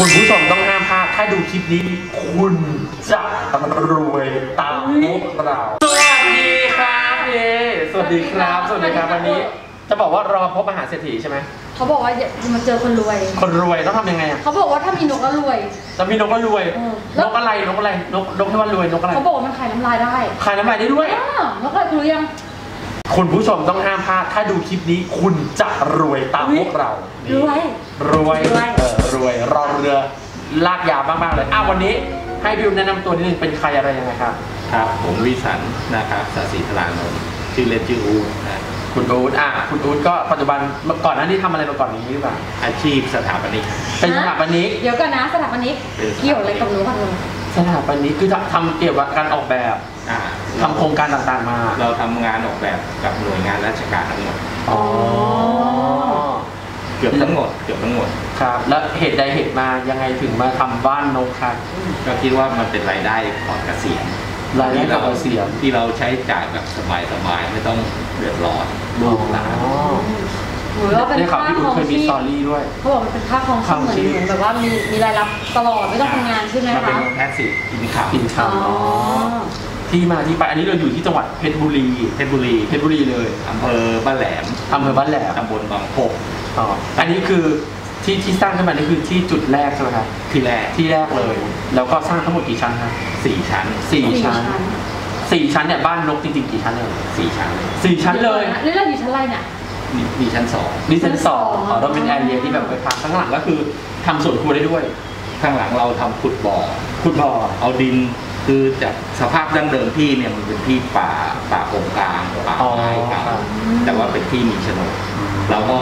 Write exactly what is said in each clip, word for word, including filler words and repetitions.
คุณผู้ชมต้องห้ามพลาดถ้าดูคลิปนี้คุณจะรวยตามพวกเราสวัสดีครับเอสวัสดีครับสวัสดีครับวันนี้จะบอกว่ารอพบมหาเศรษฐีใช่ไหมเขาบอกว่ามันเจอคนรวยคนรวยต้องทำยังไงอ่ะเขาบอกว่าถ้ามีนกก็รวยจะมีนกก็รวยนกอะไรนกอะไรนกนกที่ว่ารวยนกอะไรเขาบอกว่ามันขายน้ำลายได้ขายน้ำลายได้ด้วยนกอะไรรู้ยังคุณผู้ชมต้องห้ามพลาดถ้าดูคลิปนี้คุณจะรวยตามพวกเรารวยรวยเออรวยรอเรือลากยาวมากๆเลยอ้าววันนี้ให้พี่แนะนำตัวนิดนึงเป็นใครอะไรยังไงครับครับผมวิสันนะครับศรีธารานนท์ชื่อเล่นชื่ออู๊ดนะคุณอู๊ดอ่ะคุณอู๊ดก็ปัจจุบันก่อนหน้านี้ทำอะไรมาก่อนนี้หรือเปล่าอาชีพสถาปนิกเป็นสถาปนิกเดี๋ยวก่อนนะสถาปนิกเกี่ยวอะไรกับหนูกันเลยสถาปนิกคือทำเกี่ยวกับการออกแบบทำโครงการต่างๆมาเราทำงานออกแบบกับหน่วยงานราชการทั้งหมดอ๋อเกือบทั้งหมดเกือบทั้งหมดครับแล้วเหตุใดเหตุมายังไงถึงมาทำบ้านนกครับก็คิดว่ามันเป็นรายได้ก่อนเกษียณรายได้ก่อนเกษียณที่เราใช้จ่ายแบบสบายๆไม่ต้องเดือดร้อนลูกหลานได้ข่าวพี่อู๋เคยมีสตอรี่ด้วยเขาบอกมันเป็นค่าครองชีพเหมือนแบบว่ามีมีรายรับตลอดไม่ต้องทำงานใช่ไหมคะเป็นแพสซีฟอินคัมอินคัมที่มาที่ไปอันนี้เราอยู่ที่จังหวัดเพชรบุรีเพชรบุรีเพชรบุรีเลยอำเภอบ้านแหลมอำเภอบ้านแหลมตำบลบางโพกอ๋ออันนี้คือที่ที่สร้างขึ้นมานี่คือที่จุดแรกใช่ไหมครับที่แรกที่แรกเลยแล้วก็สร้างทั้งหมดกี่ชั้นครับสี่ชั้นสี่ชั้นสี่ชั้นเนี่ยบ้านนกจริงๆกี่ชั้นเลยสี่ชั้นสี่ชั้นเลยนี่เราอยู่ชั้นอะไรเนี่ยมีชั้นสองมีชั้นสองอ๋อเราเป็นแอเรียที่แบบไปพักข้างหลังก็คือทำสวนครัวได้ด้วยข้างหลังเราทำขุดบ่อขุดบ่อเอาดินคือจากสภาพดั้งเดิมที่เนี่ยมันเป็นที่ป่าป่าโกงกลางป่าไม้เก่าแต่ว่าเป็นที่มีโฉนดเราก็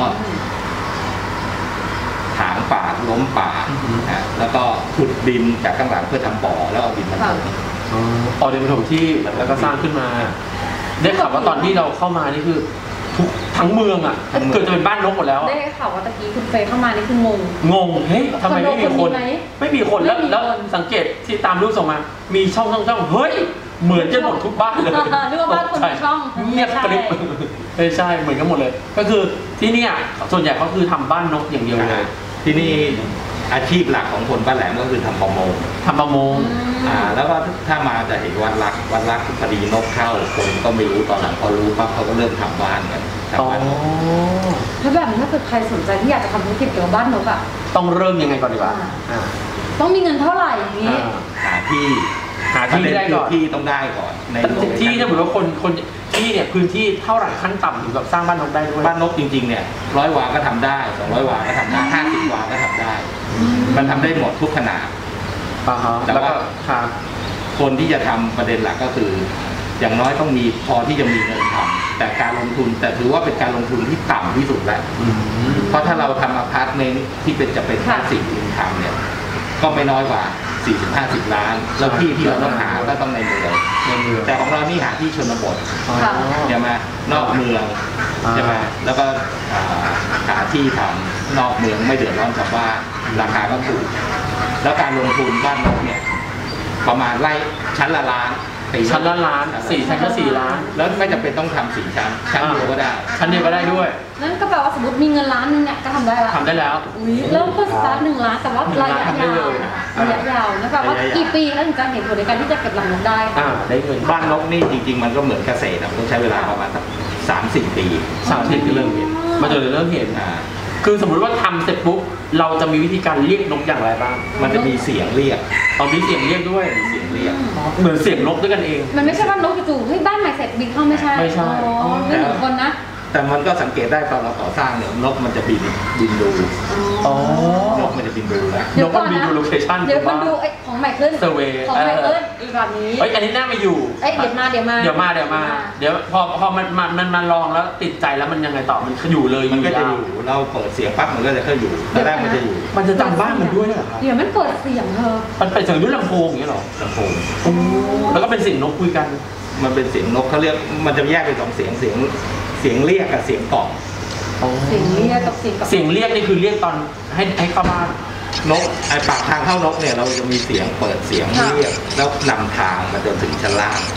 ถางป่าล้มป่าแล้วก็ขุดดินจากข้างหลังเพื่อทำบ่อแล้วเอาดินมาถมอ๋อดินมาถมที่แล้วก็สร้างขึ้นมาได้ข่าวว่าตอนที่เราเข้ามานี่คือทุกทั้งเมืองอ่ะเกิดจะเป็นบ้านนกหมดแล้วได้ข่าวว่าตะกี้คุณเฟย์เข้ามานี่คืองงงงเฮ้ยทำไมไม่มีคนไม่มีคนแล้วแล้วสังเกตที่ตามรูปส่งมามีช่องช่องช่องเฮ้ยเหมือนจะหมดทุกบ้านเลยนึกว่าบ้านคนช่องเงียบกริบไม่ใช่เหมือนกันหมดเลยก็คือที่นี่ส่วนใหญ่ก็คือทำบ้านนกอย่างเดียวเลยที่นี่อาชีพหลักของคนบ้านแหลมก็คือทำประมงทำประมงอ่าแล้วก็ถ้ามาจะเห็นวันรักวันรักพอดีนกเข้าคนก็ไม่รู้ตอนหลังพอรู้ปั๊บเขาก็เริ่มทำบ้านกันอ๋อถ้าแบบนี้ถ้าเกิดใครสนใจที่อยากจะทำธุรกิจเกี่ยวกับบ้านนกอ่ะต้องเริ่มยังไงก่อนดีกว่าต้องมีเงินเท่าไหร่อย่างนี้หาที่หาที่ได้ก่อนที่ต้องได้ก่อนในที่ถ้าเหมือนว่าคนคนที่เนี่ยพื้นที่เท่าไหร่ขั้นต่ำถึงกับสร้างบ้านนกได้ด้วยบ้านนกจริงๆเนี่ยร้อยวาก็ทำได้สองร้อยวาก็ทำได้ห้าสิบวาก็ทำได้มันทำได้หมดทุกขนาดแต่ว่าคนที่จะทำประเด็นหลักก็คืออย่างน้อยต้องมีพอที่จะมีเงินทำแต่การลงทุนแต่ถือว่าเป็นการลงทุนที่ต่ำที่สุดแล้วเพราะถ้าเราทำอพาร์ตเมนต์ที่เป็นจะเป็นค่าสิ่งที่ทำเนี่ยก็ไม่น้อยกว่าสี่สิบห้าสิบล้านแล้วที่ที่เราต้องหาก็ต้องในเมืองแต่ของเรานี่หาที่ชนบทใช่ไหมนอกเมืองใช่ไหมแล้วก็หาที่ทำนอกเมืองไม่เดือดร้อนชาวบ้านราคาก็ถูกแล้วการลงทุนบ้านนกเนี่ยประมาณไร่ชั้นละล้านชั้นละล้านสี่ชั้นก็สี่ล้านแล้วไม่จำเป็นต้องทำสี่ชั้นชั้นเดียวก็ได้ชั้นเดียวก็ได้ด้วยนั่นก็แปลว่าสมมติมีเงินล้านนึงเนี่ยก็ทำได้แล้วทำได้แล้วเริ่มต้นสตาร์ทหนึ่งล้านแต่ว่าระยะยาวระยะยาวนะแปลว่ากี่ปีแล้วถึงจะเห็นผลในการที่จะเก็บหลังนกได้อ่าได้เงินบ้านนกนี่จริงๆมันก็เหมือนเกษตรต้องใช้เวลาประมาณสามสี่ปีสามสี่ปีเริ่มเห็นมันจะเริ่มเห็นคือสมมติว่าทำเสร็จปุ๊บเราจะมีวิธีการเรียกนกอย่างไรบ้างมันจะมีเสียงเรียกตอนมีเสียงเรียกด้วยเสียงเรียกเหมือนเสียงนกด้วยกันเองมันไม่ใช่ว่านกจู่ๆเฮ้ยบ้านใหม่เสร็จบินเข้าไม่ใช่ไม่ใช่ไม่เหมือนคนนะแต่มันก็สังเกตได้ตอนเราก่อสร้างเนี่ยนกมันจะบินบินดูอ๋อนกมันจะบินดูนะนกมันบินดูโลเคชั่นเดี๋ยวมันดูไอ้ของใหม่ขึ้นเซอร์เวย์ของใหม่ขึ้นอีกแบบนี้เฮ้ยอันนี้น่ามาอยู่เอ้ยเดี๋ยวมาเดี๋ยวมาเดี๋ยวมาเดี๋ยวมาเดี๋ยวพอพอมันมันมันมาลองแล้วติดใจแล้วมันยังไงต่อมันอยู่เลยมันก็จะอยู่เราเปิดเสียงปั๊บมันก็จะเข้าอยู่ตอนแรกมันจะอยู่มันจะจำบ้านมันด้วยเหรอครับเดี๋ยวมันเปิดเสียงเธอมันเป็นเสียงด้วยลำโพงอย่างนี้หรอลำโพงแล้วก็เป็นเสียงนกคุยกันมันเป็นเสียงนกเขาเรียกมันจะแยกเป็นสองเสียงเสียงเสียงเรียกกับเสียงตอบเสียงเรียกกับเสียงเสียงเรียกนี่คือเรียกตอนให้ให้เข้าบ้านนกไอปากทางเข้านกเนี่ยเราจะมีเสียงเปิดเสียงเรียกแล้วนำทางมาจนถึงชั้นล่าง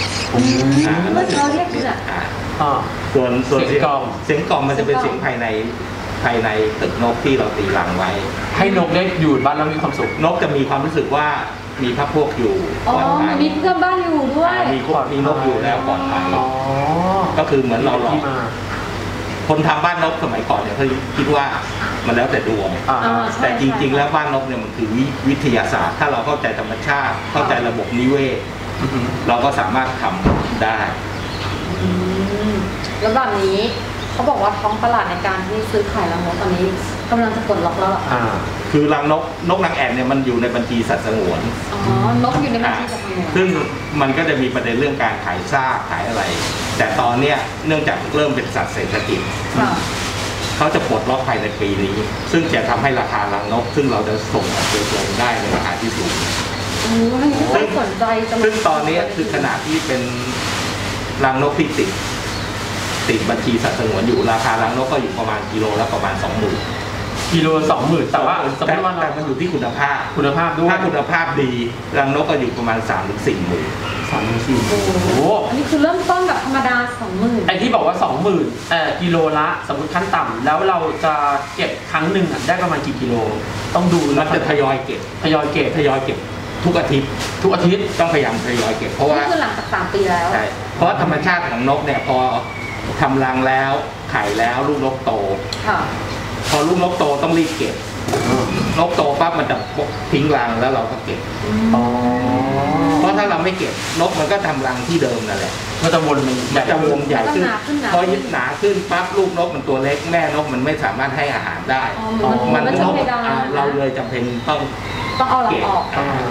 เมื่อเขาเรียกคืออ่ะส่วนส่วนเสียงกล่อมเสียงกล่อมมันจะเป็นเสียงภายในภายในตึกนกที่เราตีรังไว้ให้นกได้อยู่บ้านแล้วมีความสุขนกจะมีความรู้สึกว่ามีพรรคพวกอยู่ปลอดภัยมีเพื่อนบ้านอยู่ด้วยมีมีนกอยู่แล้วปลอดภัยก็คือเหมือนเราหลอกคนทำบ้านนกสมัยก่อนเนี่ยเขาคิดว่ามันแล้วแต่ดวงแต่จริงๆแล้วบ้านนกเนี่ยมันคือวิทยาศาสตร์ถ้าเราเข้าใจธรรมชาติเข้าใจระบบนิเวศเราก็สามารถทำได้แล้วแบบนี้เขาบอกว่าท้องตลาดในการที่ซื้อขายรังนกตอนนี้กำลังจะปลดล็อกแล้วหรอคือรังนกนกนางแอ่นเนี่ยมันอยู่ในบัญชีสัตว์สงวนอ๋อนกอยู่ในบัญชีสัตว์สงวนซึ่งมันก็จะมีประเด็นเรื่องการขายซากขายอะไรแต่ตอนเนี้ยเนื่องจากเริ่มเป็นสัตว์เศรษฐกิจเขาจะปลดล็อกภายในปีนี้ซึ่งจะทำให้ราคารังนกซึ่งเราจะส่งออกโดยตรงได้ในราคาที่สูงซึ่งสนใจซึ่งตอนนี้คือขนาดที่เป็นรังนกที่ติดติดบัญชีสัตว์สงวนอยู่ราคารังนกก็อยู่ประมาณกิโลละประมาณสองหมื่นกิโลสองหมื่นแต่ว่าสมมติว่าแต่มันอยู่ที่คุณภาพคุณภาพด้วยถ้าคุณภาพดีรังนกก็อยู่ประมาณสามถึงสี่หมื่นสามถึงสี่โอ้โหอันนี้คือเริ่มต้นแบบธรรมดาสองหมื่นไอ้ที่บอกว่าสองหมื่นเอ่อกิโลละสมมติขั้นต่ำแล้วเราจะเก็บครั้งหนึ่งได้ประมาณกี่กิโลต้องดูมันจะทยอยเก็บทยอยเก็บทยอยเก็บทุกอาทิตย์ทุกอาทิตย์ต้องพยายามทยอยเก็บเพราะว่านี่คือหลังจากสามปีแล้วใช่เพราะธรรมชาติของนกเนี่ยพอทำรังแล้วไข่แล้วลูกนกโตพอลูกนกโตต้องรีบเก็บนกโตปั๊บมันจะทิ้งรังแล้วเราก็เก็บเพราะถ้าเราไม่เก็บนกมันก็ทำรังที่เดิมนั่นแหละก็จะวนมันจะวงใหญ่ขึ้นพอยึดหนาขึ้นปั๊บลูกนกมันตัวเล็กแม่นกมันไม่สามารถให้อาหารได้มันนกเราเลยจำเป็นต้องต้องเอาเก็บออก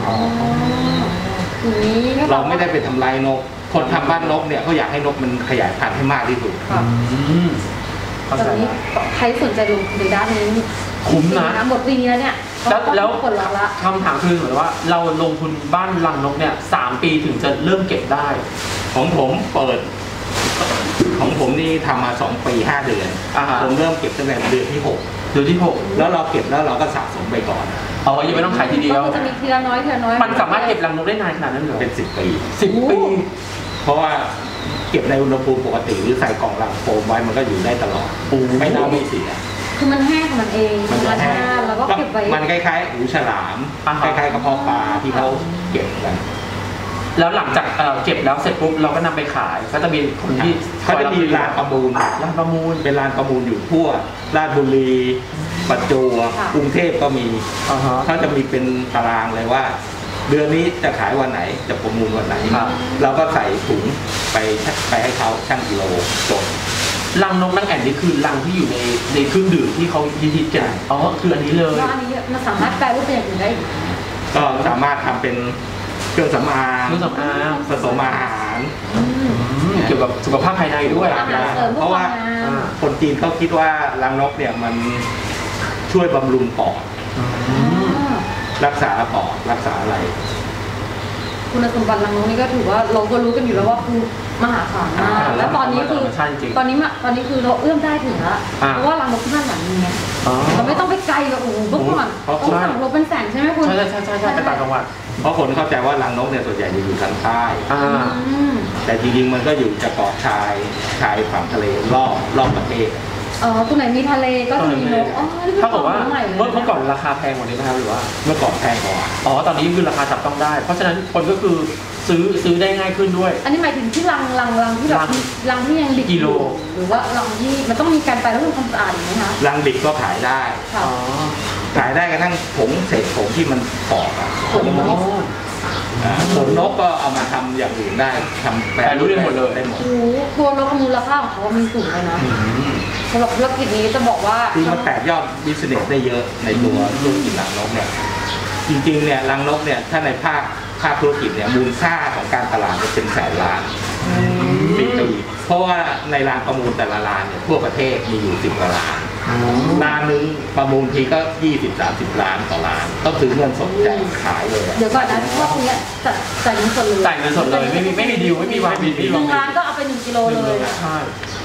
เราไม่ได้ไปทำลายนกคนทำบ้านนกเนี่ยเขาอยากให้นกมันขยายพันธุ์ให้มากที่สุดตอนนี้ใครสนใจลงทุนในด้านนี้คุ้มนะหมดปีนี้แล้วเนี่ยแล้วแล้วคำถามคือเหมือนว่าเราลงทุนบ้านรังนกเนี่ยสามปีถึงจะเริ่มเก็บได้ของผมเปิดของผมนี่ทำมาสองปีห้าเดือนผมเริ่มเก็บตั้งแต่เดือนที่หกเดือนที่หกแล้วเราเก็บแล้วเราก็สะสมไปก่อนอ๋อยังไม่ต้องขายทีเดียวจะมีทีละน้อยทีละน้อยมันสามารถเก็บรังนกได้นานขนาดนั้นเหรอเป็นสิบปีสิบปีเพราะว่าเก็บในอุณหภูมิปกติหรือใส่กล่องรังโฟมไว้มันก็อยู่ได้ตลอดไม่เน่าไม่เสียคือมันแห้งของมันเองมันแห้งแล้วก็เก็บไว้มันคล้ายๆหูฉลามคล้ายๆกระเพาะปลาที่เขาเก็บกันแล้วหลังจากเก็บแล้วเสร็จปุ๊บเราก็นำไปขายก็จะมีคนที่เขาจะมีร้านประมูลร้านประมูลเป็นร้านประมูลอยู่ทั่วราชบุรีประจวบกรุงเทพก็มีเขาจะมีเป็นตารางเลยว่าเดือนนี้จะขายวันไหนจะประมูลวันไหนเราก็ใส่ถุงไปไปให้เขาชั่งกิโลจบรังนกนางแอ่นนี่คือรังที่อยู่ในในเครื่องดื่มที่เขาฮิตๆกันอ๋อคืออันนี้เลยว่าอันนี้มันสามารถแปลรูปเป็นอย่างอื่นได้ก็สามารถทำเป็นเครื่องสำอางเครื่องสำอางผสมอาหารเกี่ยวกับสุขภาพภายในด้วยเพราะว่าคนจีนเขาคิดว่ารังนกเนี่ยมันช่วยบำรุงปอดรักษาปอดรักษาอะไรคุณสมบัติรังนกนี่ก็ถือว่าเราก็รู้กันอยู่แล้วว่าคือมหาศาลมากแล้วตอนนี้คือตอนนี้มาตอนนี้คือเราเอื้อมได้ถึงแล้วเพราะว่ารังนกที่บ้านหลังนี้ไงเราไม่ต้องไปไกลกับโอ้โหเมื่อก่อนต้องสั่งรถเป็นแสนใช่ไหมคุณใช่ใช่ใช่ใช่ไปต่างจังหวัดเพราะคนเข้าใจว่ารังนกเนี่ยส่วนใหญ่จะอยู่ทางใต้แต่จริงๆมันก็อยู่จะเกาะชายชายฝั่งทะเลรอบรอบประเทศอ๋อตรงไหนมีทะเลก็จะมีนกอ๋อถ้าบอกว่าเมื่อก่อนราคาแพงกว่านี้ไหมครับหรือว่าเมื่อก่อนแพงกว่าอ๋อตอนนี้คือราคาจับต้องได้เพราะฉะนั้นคนก็คือซื้อซื้อได้ง่ายขึ้นด้วยอันนี้หมายถึงที่รังรังรังที่แบบรังที่ยังดิบกิโลหรือว่ารังที่มันต้องมีการไปแล้วทำความสะอาดไหมคะรังดิบก็ขายได้อ๋อขายได้กระทั่งผงเศษผงที่มันปอกอะผงนกผงนกก็เอามาทำอย่างอื่นได้ทำแปรรูปได้หมดเลยได้หมดโอ้ตัวนกมูลค่าของเขามีสูงเลยนะสำหรับธุรกิจนี้จะบอกว่าคือมันแตกยอดบิสเนสได้เยอะในตัวธุรกิจรังนกเนี่ยจริงๆเนี่ยรังนกเนี่ยถ้าในภาคภาคธุรกิจเนี่ยมูลค่าของการตลาดเป็นแสนล้านปีปีเพราะว่าในร้านประมูลแต่ละร้านเนี่ยทั่วประเทศมีอยู่สิบกว่าล้านร้านนึงประมูลทีก็ยี่สิบสามสิบล้านต่อล้านต้องถือเงินสดจ่ายขายเลยเดี๋ยวก่อนนะพวกนี้จ่ายเงินสดเลยจ่ายเงินสดเลยไม่มีไม่มีดีลไม่มีวางบินหนึ่งล้านก็เอาไปหนึ่งกิโลเลยใช่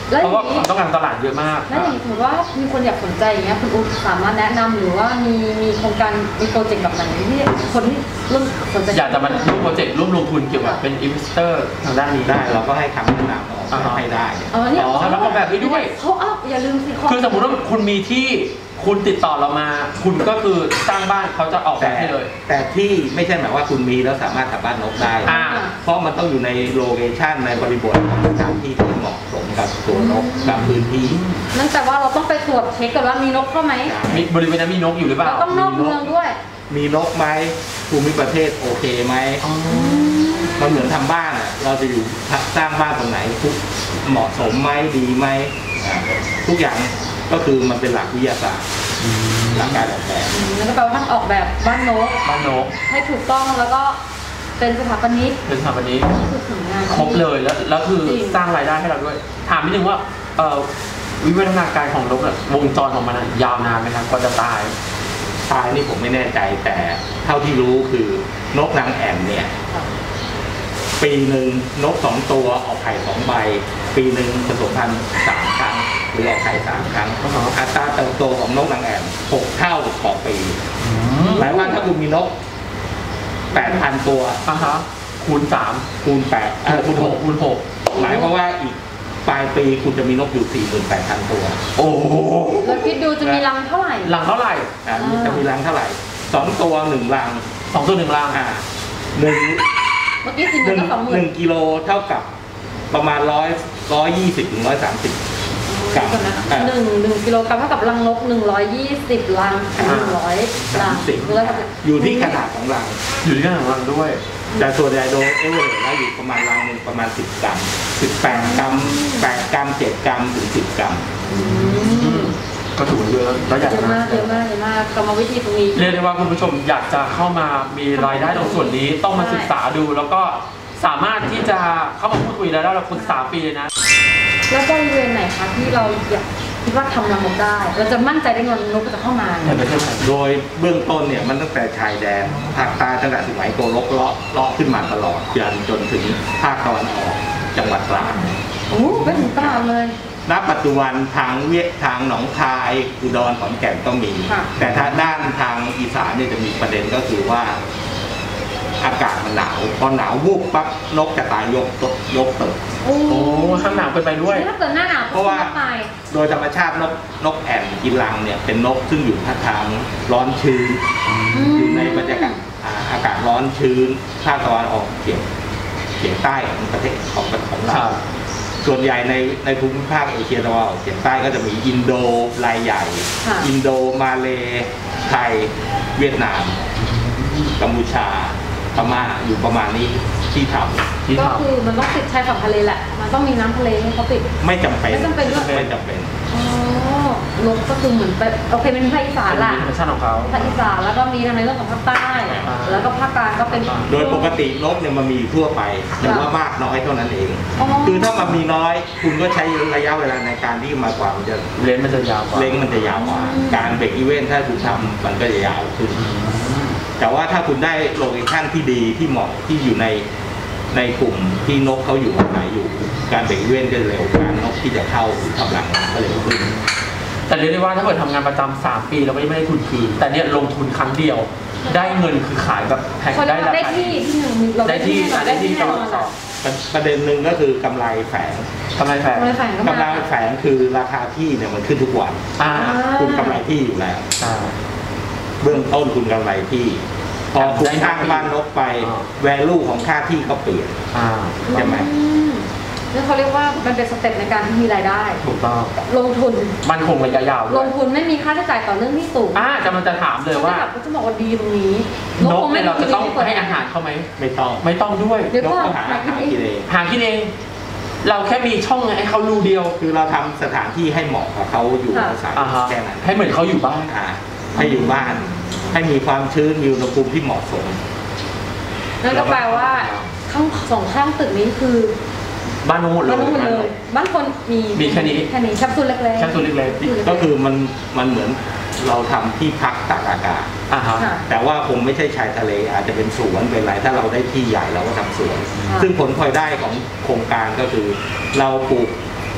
เพราะว่าต้องการตลาดเยอะมากแล้วอย่างสมมติว่ามีคนอยากสนใจอย่างเงี้ยคุณอุ๊สามารถแนะนำหรือว่ามีมีโครงการมีโปรเจกต์แบบไหนที่คนที่ร่วมสนใจอยากจะมาร่วมโปรเจกต์ร่วมลงทุนเกี่ยวกับเป็นอินเวสเตอร์ทางด้านนี้ได้เราก็ให้คำแนะนำออกให้ได้อ๋อเนี่ยแล้วก็แบบนี้ด้วยเขาอ้าวอย่าลืมสิคือสมมติว่าคุณมีที่คุณติดต่อเรามาคุณก็คือสร้างบ้านเขาจะออกแบบให้เลยแต่ที่ไม่ใช่หมายว่าคุณมีแล้วสามารถทำบ้านนกได้เพราะมันต้องอยู่ในโลเคชั่นในบริบทของสถานที่ที่เหมาะสมกับตัวนกกับพื้นที่นั่นแต่ว่าเราต้องไปตรวจเช็คกันว่ามีนกเข้าไหมมีบริเวณนั้นมีนกอยู่หรือเปล่าต้องนอกเมืองด้วยมีนกไหมภูมิประเทศโอเคไหมมันเหมือนทำบ้านอ่ะเราจะอยู่สร้างบ้านตรงไหนทุกเหมาะสมไหมดีไหมทุกอย่างก็คือมันเป็นหลักวิทยาศาสตร์หลักการออกแบบแล้วก็แปลว่าท่านออกแบบบ้านนกบ้านนกให้ถูกต้องแล้วก็เป็นสถาปนิกเป็นสถาปนิกครบเลยแล้วแล้วคือสร้างรายได้ให้เราด้วยถามนิดนึงว่าเอ่อวิวัฒนาการของนกวงจรของมันยาวนานไหมครับกว่าจะตายตายนี่ผมไม่แน่ใจแต่เท่าที่รู้คือนกนางแอ่นเนี่ยปีหนึ่งนกสองตัวออกไข่สองใบปีหนึ่งผสมพันธุ์สามครั้งหรือออกไข่สามครั้งอัตราเติบโตของนกนางแอ่นหกเท่าต่อปีหมายว่าถ้าคุณมีนกแปดพันตัวอ่ะฮะคูณสามคูณแปดคูณหกคูณหกหมายความว่าอีกปลายปีคุณจะมีนกอยู่สี่หมื่นแปดพันตัวโอ้แล้วคิดดูจะมีรังเท่าไหร่รังเท่าไหร่อ่าจะมีรังเท่าไหร่สองตัวหนึ่งรังสองตัวหนึ่งรังอ่าหนึ่งเมื่อกี้สี่หมื่นก็สองหมื่นหนึ่งกิโลเท่ากับประมาณร้อยร้อยยี่สิบถึงร้อยสามสิบกรัมหนึ่งหนึ่งกิโลกรัมเท่ากับรังนกหนึ่งร้อยยี่สิบรังหนึ่งร้อยรังอยู่ที่ขนาดของรังอยู่ที่ขนาดของรังด้วยแต่ส่วนใหญ่โดยเอเวอเรสต์แล้วอยู่ประมาณรังหนึ่งประมาณสิบกรัมสิบแปดกรัมแปดกรัมเจ็ดกรัมถึงสิบกรัมก็ถือว่าเยอะแล้วอยากเยอะมากเยอะมากเยอะมากกรรมวิธีตรงนี้เรียกได้ว่าคุณผู้ชมอยากจะเข้ามามีรายได้ตรงส่วนนี้ต้องมาศึกษาดูแล้วก็สามารถที่จะเข้ามาพูดคุยแล้วเราปรึกษาฟรีเลยนะแล้วบริเวณไหนคะที่เราอยากคิดว่าทำรังนกได้เราจะมั่นใจได้เงินนกจะเข้ามาโดยเบื้องต้นเนี่ยมันตั้งแต่ชายแดนภาคใต้ตั้งแต่สมัยโกลกเลาะเลาะขึ้นมาตลอดจนจนถึงภาคตะวันออกจังหวัดตราดโอ้เป็นถึงตราดเลยณปัจจุบันทางเวียดทางหนองคายอุดรขอนแก่นก็มีแต่ถ้าด้านทางอีสานเนี่ยจะมีประเด็นก็คือว่าอากาศมันหนาวพอหนาววูบปั๊บนกจะตายยกตกยกตึกโอ้ข้างหนาวเป็นไปด้วยถ้าเกิดหน้าหนาวเพราะว่าโดยธรรมชาตินกนกแอ่นกินรังเนี่ยเป็นนกซึ่งอยู่ภาคทางร้อนชื้นอยู่ในบรรยากาศอากาศร้อนชื้นภาคตะวันออกเฉียงเฉียงใต้ของประเทศของของเราส่วนใหญ่ในในภูมิภาคเอเชียตะวันออกเฉียงใต้ก็จะมีอินโดรายใหญ่อินโดมาเลไทยเวียดนามกัมพูชาพม่าอยู่ประมาณนี้ที่ทำก็คือมันต้องติดชายฝั่งทะเลแหละมันต้องมีน้ำทะเลให้เขาติดไม่จำเป็นไม่จำเป็นด้วยไม่จำเป็นอ๋อนกก็คือเหมือนเป็นโอเคเป็นภาคอีสานแหละธรรมชาติของเขาภาคอีสานแล้วก็มีในเรื่องของภาคใต้แล้วก็ภาคกลางก็เป็นโดยปกตินกเนี่ยมันมีทั่วไปแต่ว่ามากน้อยเท่านั้นเองคือถ้ามันมีน้อยคุณก็ใช้ระยะเวลาในการที่มากว่ามันจะเลนมันจะยาวกว่าเลนมันจะยาวกว่าการเบรกอีเวนต์ถ้าคุณทำมันก็จะยาวขึ้นแต่ว่าถ้าคุณได้โลเคชั่นที่ดีที่เหมาะที่อยู่ในในกลุ่มที่นกเขาอยู่อาศัยอยู่การเบรกอีเวนต์จะเร็วการนกที่จะเข้าทำรังก็เร็วขึ้นแต่เรียกได้ว่าถ้าเกิดทำงานประจำสามปีเราไม่ได้ทุนคืนแต่เนี่ยลงทุนครั้งเดียวได้เงินคือขายแบบแพงได้ได้ที่ที่หนึ่งได้ที่ได้ที่ตลอดสอบประเด็นหนึ่งก็คือกำไรแฝงกำไรแฝงกำไรแฝงคือราคาที่เนี่ยมันขึ้นทุกวันคุณกำไรที่อยู่แล้วเบื้องต้นคุณกำไรที่พอคุณสร้างบ้านนกไปแวลูของค่าที่ก็เปลี่ยนใช่ไหมนี่เขาเรียกว่ามันเป็นสเต็ปในการที่มีรายได้ถูกต้องลงทุนมันคงระยะยาวลงทุนไม่มีค่าใช้จ่ายต่อเนื่องที่สูงอ่ากำลังจะถามเลยว่าเขาจะบอกว่าดีตรงนี้นกเนี่ยเราจะต้องให้อาหารเขาไหมไม่ต้องไม่ต้องด้วยเดี๋ยวก็หากินเองหากินเองเราแค่มีช่องให้เขารูเดียวคือเราทำสถานที่ให้เหมาะกับเขาอยู่อาศัยแค่นั้นให้เหมือนเขาอยู่บ้านให้อยู่บ้านให้มีความชื้นมีอุณหภูมิที่เหมาะสมนั่นก็แปลว่าข้างสองข้างตึกนี้คือบ้านนกหมดเลยบ้านนกหมดเลยบ้านคนมีมีแค่นี้แค่นี้แคปซูลเล็กๆแคปซูลเล็กๆก็คือมันมันเหมือนเราทำที่พักตากอากาศแต่ว่าคงไม่ใช่ชายทะเลอาจจะเป็นสวนเป็นไรถ้าเราได้ที่ใหญ่เราก็ทำสวนซึ่งผลพลอยได้ของโครงการก็คือเราปลูก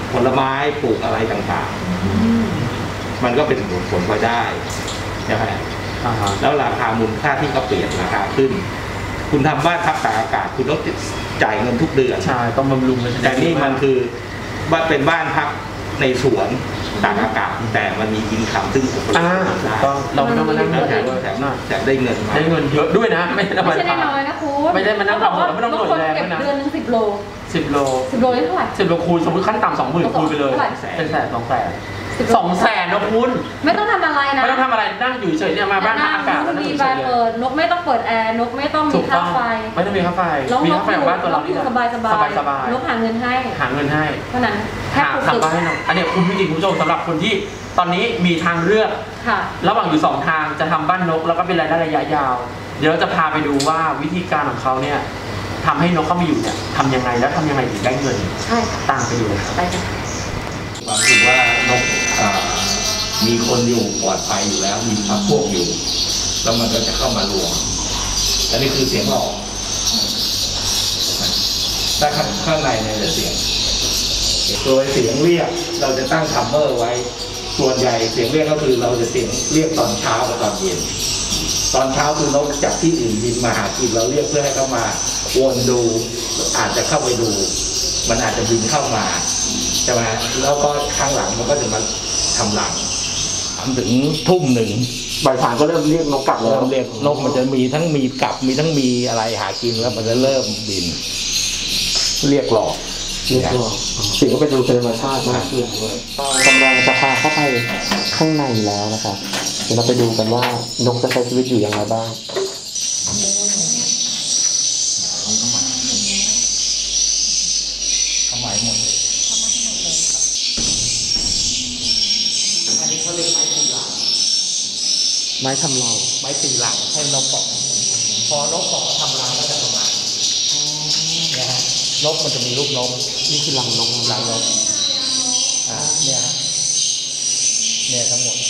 ผลไม้ปลูกอะไรต่างๆมันก็เป็นผลผลพลอยได้ใช่ไหมแล้วราคามูลค่าที่เขาเปลี่ยนราคาขึ้นคุณทำบ้านพักตากอากาศคุณต้องจ่ายเงินทุกเดือนใช่ต้องบำรุงแต่นี่มันคือบ้านเป็นบ้านพักในสวนตากอากาศแต่มันมีอินคัมซึ่งผมได้เราไม่ต้องมานั่งแถมแถมแถมได้เงินได้เงินเยอะด้วยนะไม่ใช่ไม่ใช่น้อยนะคุณไม่ได้มานั่งทำไม่ต้องหน่วยแรงนะเดือนนึงสิบโลสิบโลสิบโลนี่เท่าไหร่สิบโลคูณสมมติขั้นต่ำสองหมื่นคูณไปเลยเป็นแสนสองแสนสองแสนนะคุณไม่ต้องทำอะไรนะไม่ต้องทำอะไรนั่งอยู่เฉยเนี่ยมาบ้านอากาศแล้วนั่งอยู่เฉยเลยนกไม่ต้องเปิดแอร์นกไม่ต้องมีค่าไฟไม่ต้องมีค่าไฟมีค่าไฟของบ้านตัวเราที่สบายสบายสบายนกหาเงินให้หาเงินให้เพราะนั้นหาทำบ้านให้นกอันนี้คุ้มจริงคุณผู้ชมสำหรับคนที่ตอนนี้มีทางเลือกระหว่างอยู่สองทางจะทำบ้านนกแล้วก็เป็นรายได้ระยะยาวเดี๋ยวจะพาไปดูว่าวิธีการของเขาเนี่ยทำให้นกเข้ามาอยู่เนี่ยทำยังไงแล้วทำยังไงถึงได้เงินใช่ตามไปดูเลยไปค่ะหวังว่านกมีคนอยู่ปลอดภัยอยู่แล้วมีพรรคพวกอยู่แล้วมันก็จะเข้ามารวมอันนี้คือเสียงหลอกถ้าข้างในเนี่ยจะเสียงตัวเสียงเรียกเราจะตั้งทัมเมอร์ไว้ส่วนใหญ่เสียงเรียกก็คือเราจะเสียงเรียกตอนเช้ากับตอนเย็นตอนเช้าคือนกจากที่อื่นบินมาหากินเราเรียกเพื่อให้เข้ามาวนดูอาจจะเข้าไปดูมันอาจจะบินเข้ามาใช่ไหมแล้วก็ข้างหลังมันก็จะมาทำหลังทำถึงทุ่มหนึ่งบ่ายสามก็เริ่มเรียกนกกลับแล้วเรียกนกมันจะมีทั้งมีกลับมีทั้งมีอะไรหากินแล้วมันจะเริ่มบินเรียกหลอกเรียกหลอกสิ่งก็เป็นธรรมชาติมากขึ้นเลยกำลังจะพาเข้าไปข้างในแล้วนะครับเดี๋ยวเราไปดูกันว่านกจะใช้ชีวิตอยู่อย่างไรบ้างทำไมหมดเลยอันนี้เขาเรียกไม้ตีหลังไม้ทำรังไม้ตีหลังให้นกเกาะพอนกเกาะทำรังก็จะประมาณนะฮะนกมันจะมีลูกนกนี่คือรังนกรังนกอ่าเนี่ยฮะเนี่ยทั้งหมด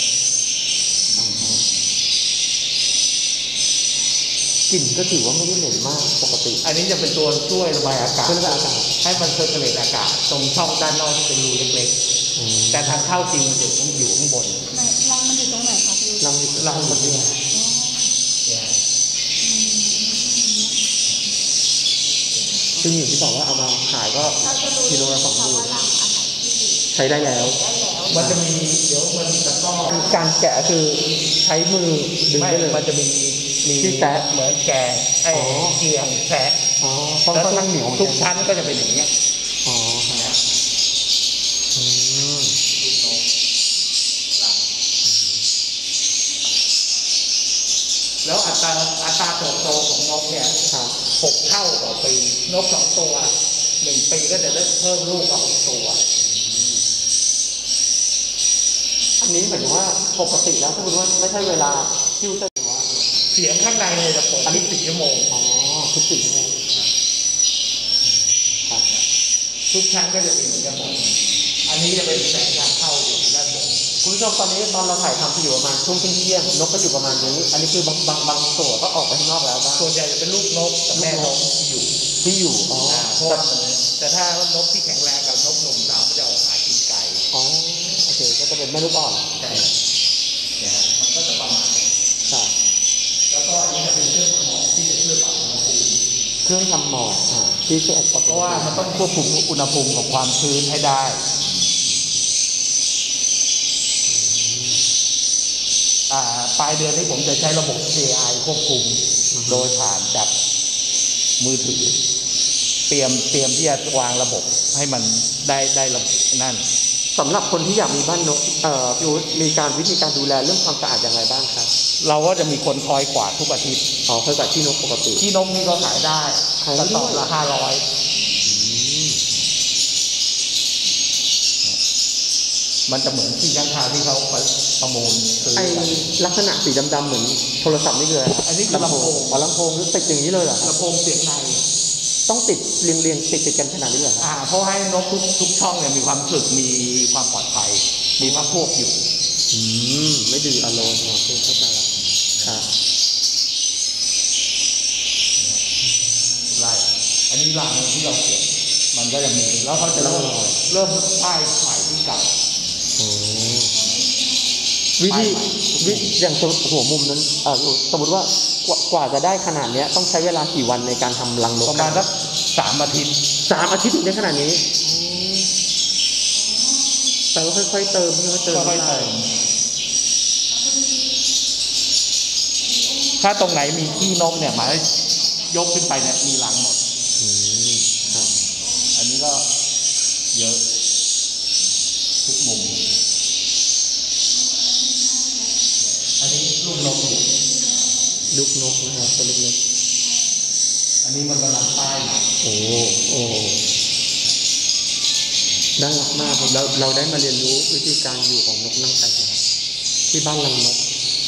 กลิ่นก็ถือว่าไม่ได้เหม็นมากปกติอันนี้จะเป็นตัวช่วยระบายอากาศช่วยระบายอากาศให้มันเซอร์เคิลเลตอากาศตรงช่องด้านนอกที่เป็นรูเล็กๆแต่ทางเข้าจริงมันจะอยู่ข้างบนรังมันอยู่ตรงไหนคะพี่รังรังมันเนี่ยซึ่งอย่างที่บอกว่าเอามาขายก็กิโลละสองหมื่นใช้ได้แล้วมันจะมีเดี๋ยวมันจะต้องการแกะคือใช้มือดึงได้เลยมันจะมีมีที่แตะเหมือนแกะไอ้เกียงแตะอ๋อแล้วทุกทุกชั้นก็จะเป็นอย่างเงี้ยอ๋อครับอืมแล้วอัตราอัตราเติบโตของนกเนี่ยหกเท่าต่อปีนกสองตัวหนึ่งปีก็จะได้เพิ่มลูกมาหกตัวอันนี้เหมือนว่าปกติแล้วถ้าคุณว่าไม่ใช่เวลาที่จะว่าเสียงข้างในเลยจะเปิดอันนี้สี่ชั่วโมงอ๋อทุกสี่ชั่วโมงทุกชั้นก็จะเป็นเหมือนกันหมดอันนี้จะเป็นแสงทางเข้าอยู่ด้านบนคุณผู้ชมตอนนี้ตอนเราถ่ายทำที่อยู่ประมาณช่วงเที่ยงนกก็อยู่ประมาณนี้อันนี้คือบางบางบางตัวก็ออกไปข้างนอกแล้วบ้างส่วนใหญ่จะเป็นลูกนกกับแม่นกที่อยู่ที่อยู่อ๋อเพราะแต่ถ้านกที่แข็งแรงกับนกหนุ่มสาวมันจะออกหากินไก่อ๋อโอเคก็จะเป็นแม่ลูกอ่อนใช่เนี่ยมันก็จะประมาณใช่แล้วก็อันนี้จะเป็นเครื่องทำหมอกที่จะช่วยปรับอุณหภูมิเครื่องทำหมอกอ่าที่ช่วยปรับเพราะว่ามันต้องควบคุมอุณหภูมิกับความชื้นให้ได้ปลายเดือนนี้ผมจะใช้ระบบ เอ ไอ ควบคุมโดยผ่านจากมือถือเตรียมเตรียมที่จะวางระบบให้มันได้ได้ระบบนั่นสำหรับคนที่อยากมีบ้านนกเอ่อพี่อุ๊ดมีการวิธีการดูแลเรื่องความสะอาดอย่างไรบ้างครับเราก็จะมีคนคอยกวาดทุกอาทิตย์อ๋อคอยกวาดที่นกปกติที่นกนี่ก็ขายได้กระสอบละห้าร้อยมันจะเหมือนที่ร้านค้าที่เขาประมูลซื้อไอลักษณะสีดำๆเหมือนโทรศัพท์นี่คืออะไรอันนี้คือลำโพงอ๋อลำโพงติดอย่างนี้เลยเหรอลำโพงเสียงในต้องติดเรียงเรียงติดติดกันขนาดนี้เหรออ่าเพราะให้นกทุกทุกช่องเนี่ยมีความรู้สึกมีความปลอดภัยมีพรรคพวกอยู่อืมไม่ดื้ออารมณ์โอเคเข้าใจแล้วครับไล่อันนี้รังที่เราเก็บมมันก็จะมีแล้วเขาจะเริ่มเริ่มป้ายใหม่ที่เก่าวิธีวิอย่างหัวมุมนั้นเออสมมติว่ากว่ากว่าจะได้ขนาดเนี้ยต้องใช้เวลากี่วันในการทำรังนกประมาณสักสามอาทิตย์สามอาทิตย์ถึงได้ขนาดนี้แต่ว่าค่อยๆเติมค่อยๆเติมค่อยๆเติมถ้าตรงไหนมีขี้นกเนี่ยหมายยกขึ้นไปเนี่ยมีรังหมดอันนี้ก็เยอะทุกมุมอันนี้ลูกนกอยู่ลูกนกนะครับตัวเล็กอันนี้มันกำลังป้ายๆโอ้โอ้น่ารักมากครับเราเราได้มาเรียนรู้วิธีการอยู่ของนกนั่งไทยนะครับที่บ้านรังนก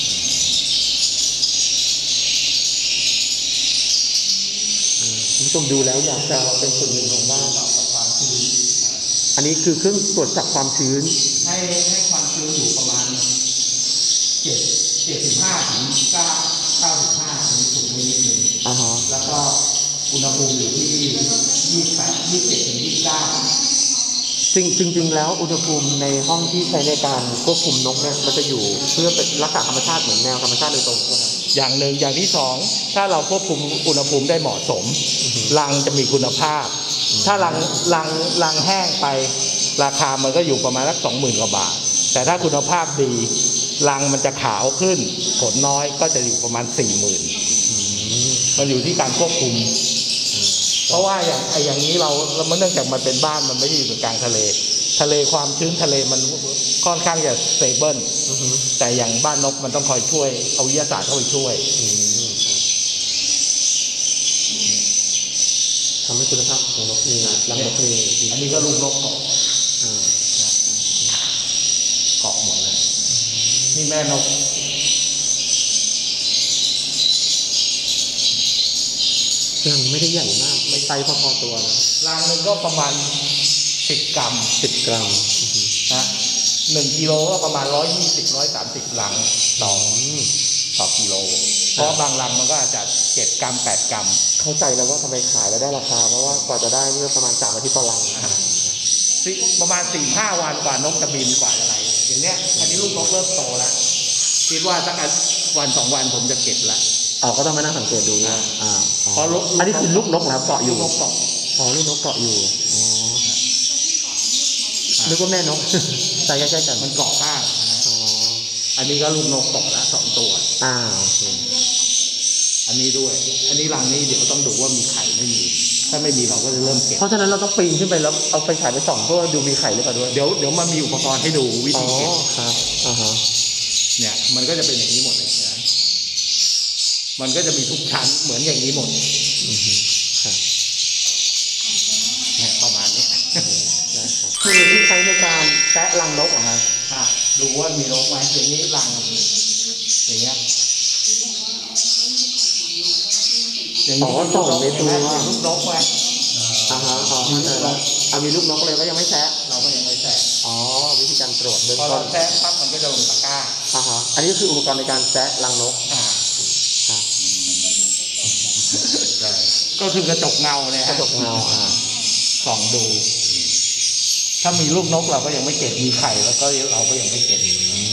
คุณผู้ชมดูแล้วอยากจะเป็นส่วนหนึ่งของบ้านอันนี้คือเครื่องตรวจจับความชื้นให้ให้ความชื้นอยู่ประมาณเจ็ดเจ็ดสิบห้าถึงเก้าเก้าสิบห้าถึงสูงนิดนึงอ่าฮะแล้วก็อุณหภูมิอยู่ที่ยี่สิบแปดยี่สิบเจ็ดถึงยี่สิบเก้าจริงจริงๆแล้วอุณหภูมิในห้องที่ใช้ในการควบคุมนกเนี่ยมันจะอยู่เพื่อเป็นรักษาธรรมชาติเหมือนแนวธรรมชาติโดยตรงใช่ไหมอย่างหนึ่งอย่างที่สองถ้าเราควบคุมอุณหภูมิได้เหมาะสมรังจะมีคุณภาพถ้ารังรังรังแห้งไปราคามันก็อยู่ประมาณสักสองหมื่นกว่าบาทแต่ถ้าคุณภาพดีรังมันจะขาวขึ้นผลน้อยก็จะอยู่ประมาณสี่หมื่นมันอยู่ที่การควบคุมเพราะว่าอย่างไอ้อย่างนี้เรามันเนื่องจากมันเป็นบ้านมันไม่ได้อยู่กลางทะเลทะเลความชื้นทะเลมันค่อนข้างจะสเตเบิลแต่อย่างบ้านนกมันต้องคอยช่วยเอาวิทยาศาสตร์เข้าไปช่วยทำให้คุณภาพของนกมีรังนกมีอันนี้ก็ลูกนกเกาะเกาะหมดเลยนี่แม่นกรังไม่ได้ใหญ่มากไม่ไซส์พอๆตัวนะรังหนึ่งก็ประมาณสิบกรัมสิบกรัมนะหนึ่งกิโลก็ประมาณร้อยยี่สิบร้อยสามสิบรังต่อต่อกิโลเพราะบางรังมันก็อาจจะเจ็ดกรัมแปดกรัมเข้าใจแล้วว่าทำไมขายแล้วได้ราคาเพราะว่ากว่าจะได้นี่ประมาณสามอาทิตย์ต่อรังประมาณสี่ห้าวันกว่านกจะบินกว่าอะไรอย่างเนี้ยอันนี้ลูกนกเริ่มโตแล้วคิดว่าสักวันสองวันผมจะเก็บละอ๋อก็ต้องมานั่งสังเกตดูนะอ่าเพราะลูกอันนี้คือลูกนกแล้วเกาะอยู่ลูกนกเกาะอ๋อลูกนกเกาะอยู่อ๋อนึกว่าแม่นกใส่ใกล้ๆกันมันเกาะข้างอ๋ออันนี้ก็ลูกนกเกาะละสองตัวอ่าโอเคอันนี้ด้วยอันนี้รังนี้เดี๋ยวต้องดูว่ามีไข่ไม่มีถ้าไม่มีเราก็จะเริ่มเก็บเพราะฉะนั้นเราต้องปีนขึ้นไปแล้วเอาไฟฉายไปส่องเพื่อดูมีไข่หรือเปล่าด้วยเดี๋ยวเดี๋ยวมันมีอุปกรณ์ให้ดูวิธีเก็บครับอ่าฮะเนี่ยมันก็จะเป็นอย่างนี้หมดเลยนะมันก็จะมีทุกชั้นเหมือนอย่างนี้หมดอือฮึครับเนี่ยประมาณนี้คือที่ใช้ในการแซะรังนกเหรอฮะดูว่ามีนกไหมอย่างนี้รังอย่างเงี้ยอ๋อส่งในตัวลูกนกไหมอ่าฮะอ๋ออ่ามีลูกนกเลยก็ยังไม่แซะเราก็ยังไม่แซะอ๋อวิธีการตรวจเบื้องต้นพอเราแซะปั๊บมันก็จะลงตะกร้าอ่าฮะอันนี้ก็คืออุปกรณ์ในการแซะรังนกอ่าก็คือกระจกเงาเนี่ยกระจกเงาอ่าส่องดูถ้ามีลูกนกเราก็ยังไม่เก็บมีไข่แล้วก็เราก็ยังไม่เก็บ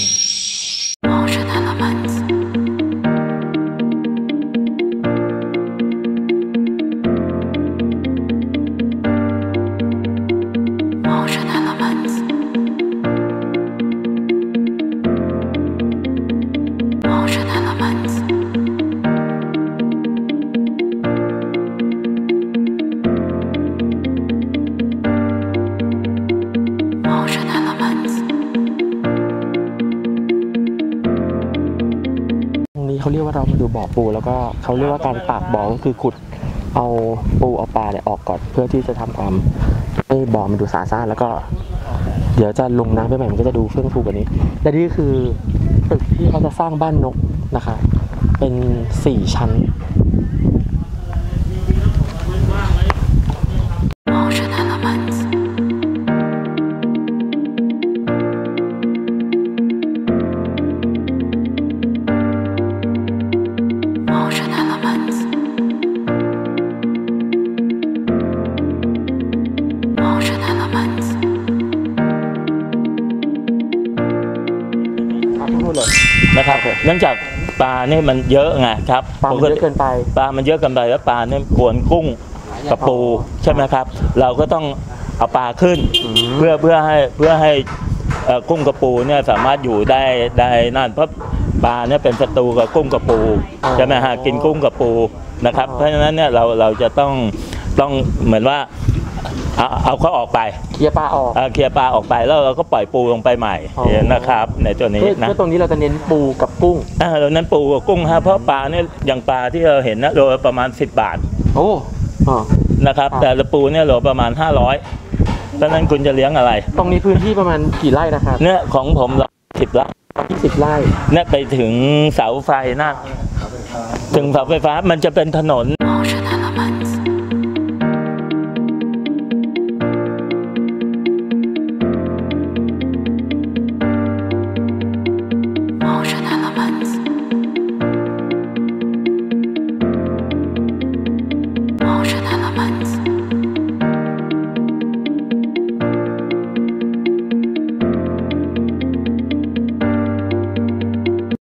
เขาเรียกว่าเรามาดูบ่อปูแล้วก็เขาเรียกว่าการปากบ่อก็คือขุดเอาปูเอาปลาเนี่ยออกก่อนเพื่อที่จะทำความให้บ่อมันดูสะอาดแล้วก็เดี๋ยวจะลงน้ำไปใหม่มันก็จะดูเฟื่องฟูกว่านี้และนี่คือตึกที่เขาจะสร้างบ้านนกนะคะเป็นสี่ชั้นเนื่องจากปลาเนี่ยมันเยอะไงครับปลามันเยอะเกินไปปลามันเยอะเกินไปแล้วปลาเนี่ยกวนกุ้งกับปูใช่ไหมครับเราก็ต้องเอาปลาขึ้นเพื่อเพื่อให้เพื่อให้เอ่อกุ้งกับปูเนี่ยสามารถอยู่ได้ได้นั่นเพราะปลาเนี่ยเป็นศัตรูกับกุ้งกับปูใช่ไหมฮะกินกุ้งกับปูนะครับเพราะฉะนั้นเนี่ยเราเราจะต้องต้องเหมือนว่าเอาเอาเขาออกไปเคลียร์ปลาออกเอ่อเคลียร์ปลาออกไปแล้วเราก็ปล่อยปูลงไปใหม่อ๋อนะครับในตัวนี้เพื่อนะเพื่อตรงนี้เราจะเน้นปูกับกุ้งอ่าเรานั้นปูกับกุ้งฮะเพราะปลาเนี่ยอย่างปลาที่เราเห็นนะโลละประมาณสิบบาทโอ้อ๋อนะครับครับแต่ละปูเนี่ยโลประมาณห้าร้อยเพราะฉะนั้นคุณจะเลี้ยงอะไรตรงนี้พื้นที่ประมาณกี่ไร่นะครับเนี่ยของผมสิบไร่ยี่สิบไร่เนี่ยไปถึงเสาไฟนะถึงเสาไฟฟ้ามันจะเป็นถนน冒着那